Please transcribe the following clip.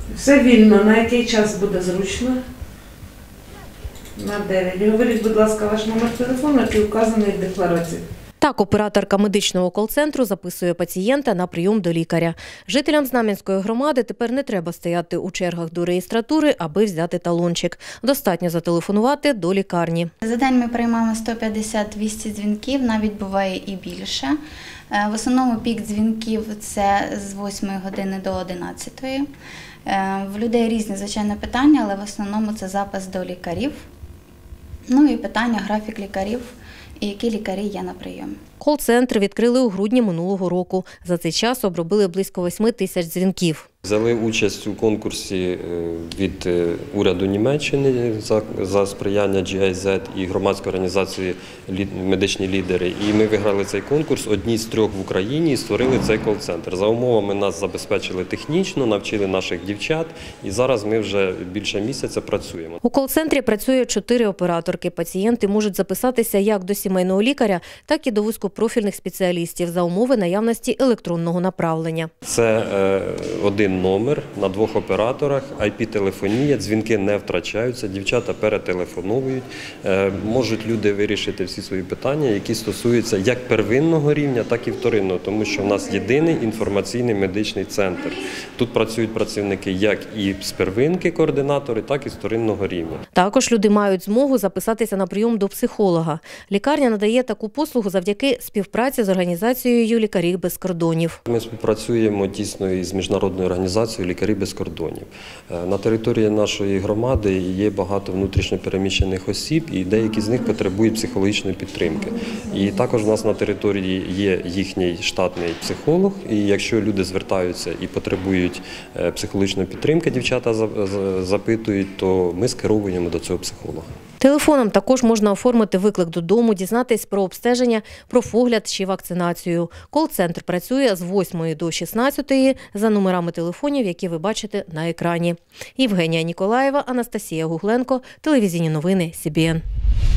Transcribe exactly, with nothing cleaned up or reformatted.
Все вільно. На який час буде зручно? На дев'ять. Говоріть, будь ласка, ваш номер телефону, який вказаний в декларації. Так, операторка медичного кол-центру записує пацієнта на прийом до лікаря. Жителям Знам'янської громади тепер не треба стояти у чергах до реєстратури, аби взяти талончик. Достатньо зателефонувати до лікарні. За день ми приймаємо сто п'ятдесят - двісті дзвінків, навіть буває і більше. В основному пік дзвінків – це з восьмої години до одинадцятої. В людей різні, звичайно, питання, але в основному це запис до лікарів. Ну і питання, графік лікарів і які лікарі є на прийомі. Кол-центр відкрили у грудні минулого року. За цей час обробили близько восьми тисяч дзвінків. Взяли участь у конкурсі від уряду Німеччини за, за сприяння джі ай зет і громадської організації «Медичні лідери». І ми виграли цей конкурс, одні з трьох в Україні, і створили цей кол-центр. За умовами нас забезпечили технічно, навчили наших дівчат, і зараз ми вже більше місяця працюємо. У кол-центрі працює чотири операторки. Пацієнти можуть записатися як до сімейного лікаря, так і до вузькопрофільних спеціалістів за умови наявності електронного направлення. Це е, один номер на двох операторах, ай пі-телефонія, дзвінки не втрачаються, дівчата перетелефоновують, е, можуть люди вирішити всі свої питання, які стосуються як первинного рівня, так і вторинного, тому що в нас єдиний інформаційний медичний центр. Тут працюють працівники як і з первинки координатори, так і з вторинного рівня. Також люди мають змогу записатися на прийом до психолога. Лікарня надає таку послугу завдяки співпраці з організацією «Лікарі без кордонів». Ми співпрацюємо тісно із міжнародною організацією «Лікарі без кордонів». На території нашої громади є багато внутрішньо переміщених осіб, і деякі з них потребують психологічної підтримки. І також у нас на території є їхній штатний психолог, і якщо люди звертаються і потребують психологічної підтримки, дівчата запитують, то ми скеровуємо до цього психолога. Телефоном також можна оформити виклик додому, дізнатись про обстеження, профогляд чи вакцинацію. Кол-центр працює з восьмої до шістнадцятої за номерами телефонів, які ви бачите на екрані. Євгенія Ніколаєва, Анастасія Гугленко, телевізійні новини Сі Бі Ен.